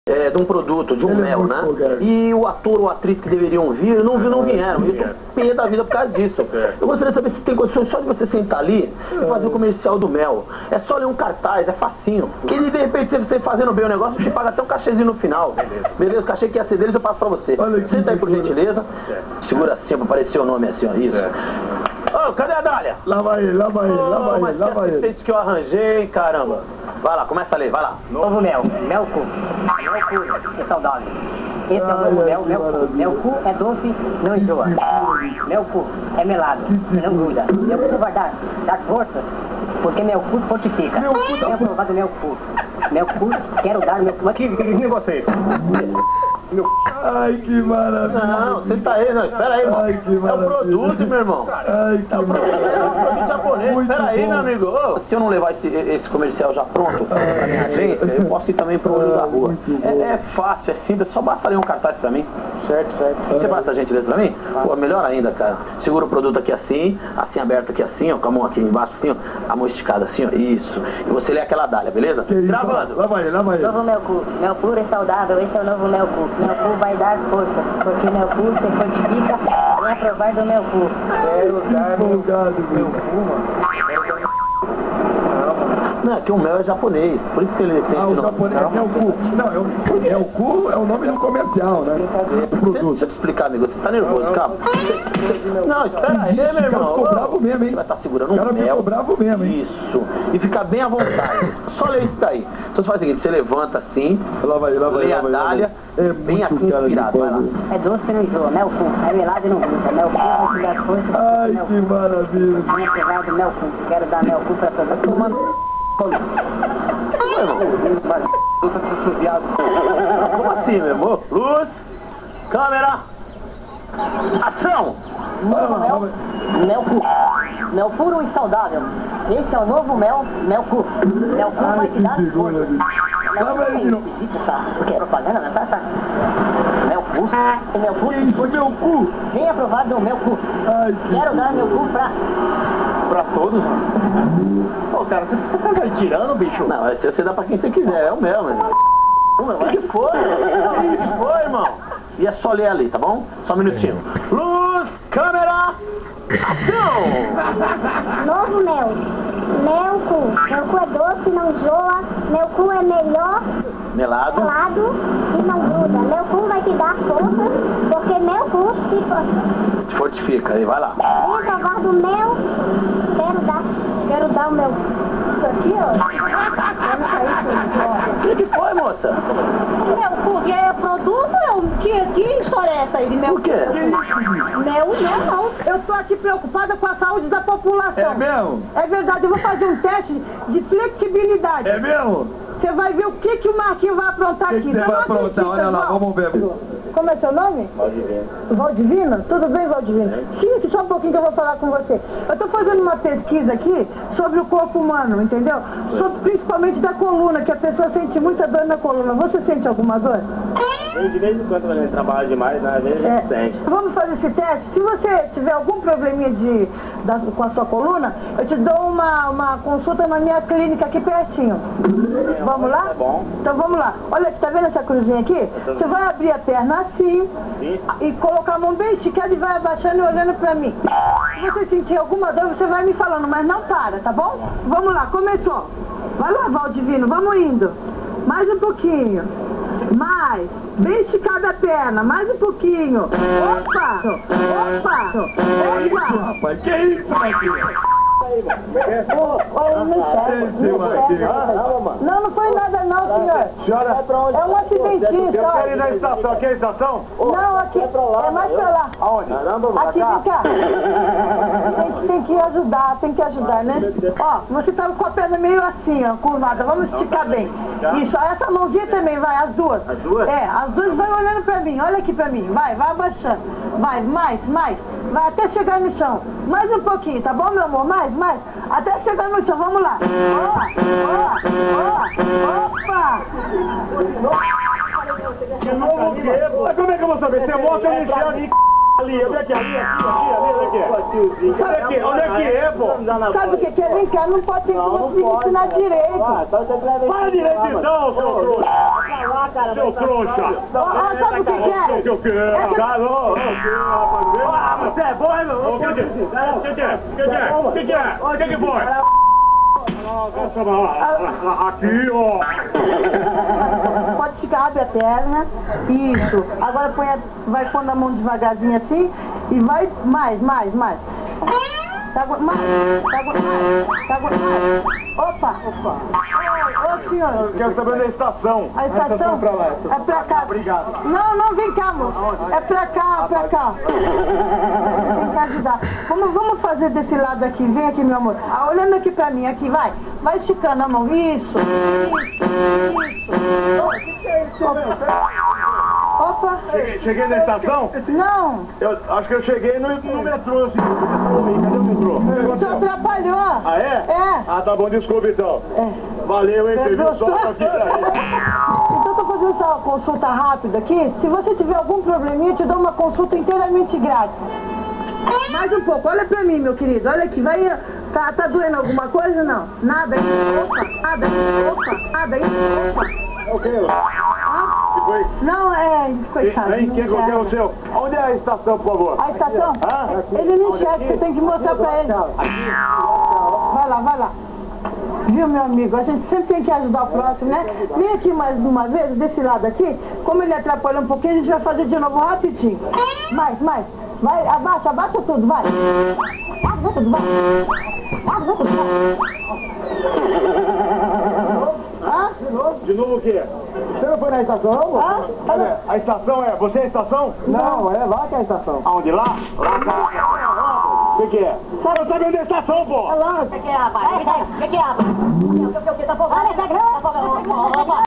de um produto, de um mel, né? E o ator ou a atriz que deveriam vir, não vieram. Eu tô pé da vida por causa disso. Eu gostaria de saber se tem condições só de você sentar ali e fazer o comercial do mel. É só ler um cartaz, é facinho. Que de repente, se você fazendo bem o negócio, você paga até um cachezinho no final. Beleza? O cachê que ia ser deles, eu passo pra você. Senta aí, por gentileza. Segura assim pra aparecer o nome assim, ó. Isso. Ô, cadê a Dália? Lá vai ele, lá vai ele, lá vai ele, lá vai ele. Assistente que eu arranjei, caramba. Vai lá, começa a ler, vai lá. Novo mel, melcu. Melcu é saudável. Esse é o novo mel, melcu. Melcu é doce, não enjoa. Melcu é melado, não gruda. Melcu vai dar forças, porque melcu fortifica. É aprovado melcu. Melcu, quero dar melcu. Mas que negócio é esse? Ai, que maravilha. Não, senta aí, não, espera aí, irmão. Ai, que maravilha. É o produto, meu irmão. Ai, que maravilha. É um produto japonês, Muito espera aí, bom. meu amigo. Ô, se eu não levar esse comercial já pronto pra minha agência, eu posso ir também pro olho da rua. É fácil, é simples, só basta ler um cartaz pra mim. Certo. Você faz essa gentileza pra mim? Pô, melhor ainda, cara. Segura o produto aqui assim aberto aqui assim, ó, com a mão aqui embaixo assim, ó, a mão esticada assim, ó, isso. E você lê aquela Dália, beleza? Gravando. Lá vai ele, lá vai ele. Novo melcu. Mel puro é saudável, esse é o novo melcu. Melcu vai dar forças, porque melcu se fortifica em aprovar do melcu. Empolgado, meu. Não, é que o mel é japonês, por isso que ele tem esse O nome. japonês é Melcu. Não, Melcu é o nome do comercial, né? Do produto. Deixa eu te explicar, amigo, você tá nervoso, calma. Não, espera aí, meu O cara irmão. ficou bravo mesmo, hein? Você vai estar segurando O cara um mel. ficou bravo mesmo, hein? Isso. E fica bem à vontade. Só lê isso daí. Então você faz o seguinte, você levanta assim, Lá vai, lê a Dália, É bem muito assim cara de inspirado, vai lá. pau. É doce e não enjoa, melcu. É melado e não gruda. Melcu vai te dar forças, Ai, melcu. que maravilha. Vem aprovar do melcu. Quero dar melcu pra todos. Tomando. Como assim, meu irmão? Luz, câmera, ação! Melcu. Mel puro e saudável. Esse é o novo mel, melcu. Melcu vai Ai, te que dar vergonha, força. bicho. Lá vai ele de novo. Porque é propaganda, né? Tá. Melcu. E melcu. Isso, Melcu. Vem aprovado do melcu. Ai, que... Quero dar melcu Pra todos? Ô, cara, você tá tirando, bicho? Não, esse você dá pra quem você quiser, é o mel, meu irmão. O que foi? O que foi, irmão? E é só ler ali, tá bom? Só um minutinho. Luz, câmera, ação! Novo mel. Melcu. Melcu é doce, não enjoa. Melcu é melhor, Melado. gelado e não gruda. Melcu vai te dar força, porque Melcu se Fortifica, aí vai lá. vem provar do mel. Quero dar o meu. Isso aqui, ó. O que foi, moça? Melcu, que é produto? Que história é essa aí de Melcu? Por quê? Mel não. Eu tô aqui preocupada com a saúde da população. É mesmo? É verdade, eu vou fazer um teste de flexibilidade. É mesmo? Você vai ver o que o Marquinhos vai aprontar O aqui. que você vai aprontar? Olha lá, vamos ver. Como é seu nome? Valdivino. Valdivino? Tudo bem, Valdivino? Fica aqui só um pouquinho que eu vou falar com você. Eu estou fazendo uma pesquisa aqui sobre o corpo humano, entendeu? Sobre, principalmente da coluna, que a pessoa sente muita dor na coluna. Você sente alguma dor? De vez em quando, quando a gente trabalha demais, né? Às vezes a gente sente. Vamos fazer esse teste? Se você tiver algum probleminha com a sua coluna, eu te dou uma consulta na minha clínica aqui pertinho. Vamos lá? Tá bom. Então vamos lá. Olha aqui, tá vendo essa cruzinha aqui? Você vai abrir a perna assim e colocar a mão bem esticada e vai abaixando e olhando pra mim. Se você sentir alguma dor, você vai me falando, mas não para, tá bom? Vamos lá, começou. Vai lá, Valdivino, vamos indo. Mais um pouquinho. Mais. Bem esticada a perna, mais um pouquinho. Opa! Opa! Opa! Rapaz, que isso, Marquinhos? Não foi nada não, senhor. Senhora, É um acidentinho eu só. quero ir na estação. Aqui é a estação? Não, aqui é mais pra lá. Aonde? Caramba, Aqui, vem cá. Tem que ajudar, né? Ó, você tá com a perna meio assim, ó, curvada. Vamos esticar bem. Isso, ó, essa mãozinha também, vai, as duas. As duas? É, as duas vai olhando pra mim, olha aqui pra mim. Vai abaixando. Vai, mais. Vai até chegar no chão. Mais um pouquinho, tá bom, meu amor? Mais. Até chegar no chão, vamos lá. Opa! De novo o quê? Mas como é que eu vou saber? Você mostra eu mexer ali, ali, onde é que é? Ali, onde é que é, pô? Sabe o que é? Vem cá, não pode ter que ensinar direito. Para direito então, seu trouxa. lá, cara. Seu trouxa! Ó, sabe o que que é? O que eu quero? É que- Cara, ô, ah, você é bom, hein, meu? O que que é? O que que é? O que que é? O que que foi? Aqui, ó! Pode esticar, abre a perna. Isso. Agora vai pondo a mão devagarzinho assim e vai mais. Tá mais. Opa. Ô, senhor. Eu quero saber da estação. A estação? É pra cá. Obrigado. Não, vem cá, moço. É pra cá. Vem cá ajudar. Vamos fazer desse lado aqui. Vem aqui, meu amor. Olhando aqui pra mim, aqui, vai. Vai esticando a mão. Isso. Opa. Cheguei na estação? Não. Eu acho que eu cheguei no metrô, assim. Cadê o metrô? O que Você aconteceu? atrapalhou. Ah, é? É. Ah, tá bom, desculpa então. Valeu, hein, você viu só aqui pra Então eu tô fazendo essa consulta rápida aqui. Se você tiver algum probleminha, eu te dou uma consulta inteiramente grátis. Mais um pouco, olha pra mim, meu querido. Olha aqui, vai. Tá doendo alguma coisa? Não? Nada aí? Opa, nada aí? O que? Ah? Que foi? Não, coitado. Hein? não Quem é enxerga. o seu? Onde é a estação, por favor? A estação? Ah? Ele não enxerga, você tem que mostrar pra ele. Vai lá. Viu, meu amigo? A gente sempre tem que ajudar o próximo, né? Vem aqui mais uma vez, desse lado aqui. Como ele atrapalhou um pouquinho, a gente vai fazer de novo rapidinho. Mais. Vai, abaixa tudo, vai. Abaixa tudo, vai. Hã? De novo o quê? Você não foi na estação? Hã? Cadê? A estação é... Você é a estação? Não, é lá que é a estação. Aonde? Lá? O que é? Eu sabia onde é a estação, pô! O que é, rapaz? O que é, rapaz? O que tá falando? Olha essa grana!